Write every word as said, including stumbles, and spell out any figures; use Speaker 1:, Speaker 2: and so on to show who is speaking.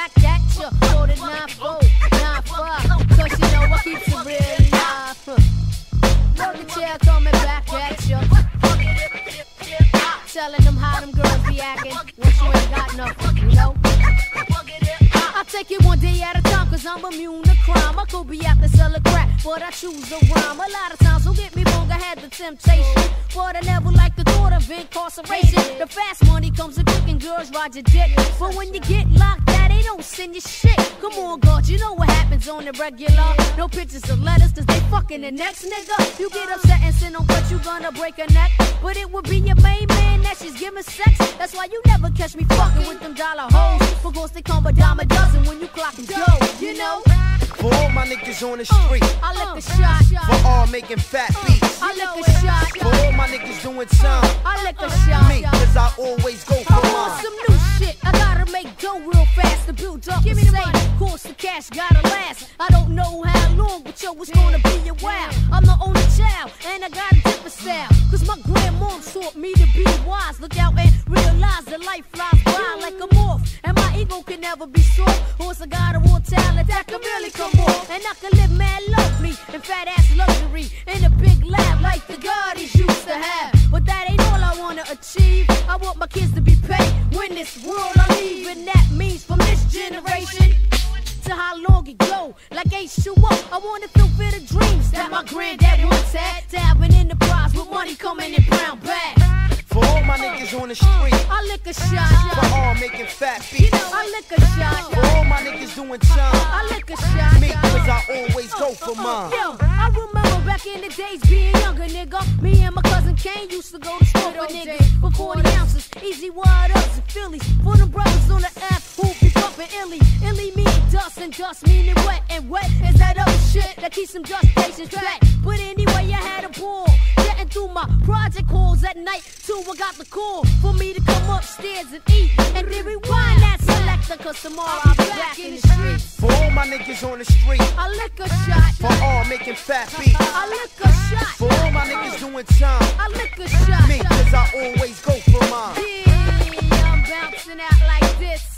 Speaker 1: back at you for the nine four, nine five. Cause you know I keep it real live. Huh. Look at you coming back at you. Telling them how them girls be acting once you ain't got nothing, you know? I take it one day at a time, cause I'm immune to crime. I could be out there selling crack, but I choose a rhyme. A lot of times, don't get me wrong, I had the temptation, but I never liked the thought of incarceration. The fast money comes in quick and girls ride your dick, but when you get locked out, they don't send you shit. Come on, God, you know what happens on the regular. No pictures or letters, cause they fucking the next nigga. You get upset and send on what you gonna break a neck, but it would be your main man that she's giving sex. That's why you never catch me fucking with them dollar hoes, because they come a dime a dozen when you clock and go, you know?
Speaker 2: For all my niggas on the street,
Speaker 1: I lick a shot.
Speaker 2: For all making fat beats,
Speaker 1: I lick a shot.
Speaker 2: For all my niggas doing time,
Speaker 1: I lick a shot.
Speaker 2: Me, cause I always go for
Speaker 1: I want
Speaker 2: mine.
Speaker 1: some new shit. I gotta make dough real fast to build up. Give me the money. Course the cash gotta last. I don't know how long, but yo, it's gonna be a while. I'm the only child, and I got a different style. Cause my grandmom taught me to be wise. Look out and realize that life flies by like a morph. And my ego can never be soft. Horse, I got a raw talent that can really come off. And I can live mad lovely in fat ass luxury in a big lab like the Gardis used to have. But that ain't all I wanna achieve. I want my kids to be paid when this world I leave. And that means from this generation to how long it go, like H two O. I wanna fulfill the dreams that my granddad once had, to have an enterprise with money coming in brown bags.
Speaker 2: For all my niggas on the street,
Speaker 1: I lick a shot.
Speaker 2: For all making fat beats,
Speaker 1: I lick a shot.
Speaker 2: For all my niggas doing time,
Speaker 1: I lick a shot.
Speaker 2: Me, cause I always go for mine.
Speaker 1: Yo, I remember back in the days being younger, nigga. Me and my cousin Kane used to go to school for niggas for forty ounces. Easy wide ups and Phillies. For them brothers on the app who be bumping illy. Illy meaning dust and dust meaning wet. And wet is that other shit that keeps some dust stations back. But anyway, I had a ball getting through my project calls at night. Too, I got the call for me to come upstairs and eat. And then rewind that selector, cause tomorrow I'll be back in the streets.
Speaker 2: For all my niggas on the street,
Speaker 1: I lick a shot.
Speaker 2: For all making fat beats,
Speaker 1: I lick a shot.
Speaker 2: For all my niggas doing time,
Speaker 1: I lick a shot.
Speaker 2: Me, cause I always go for mine.
Speaker 1: Yeah, I'm bouncing out like this.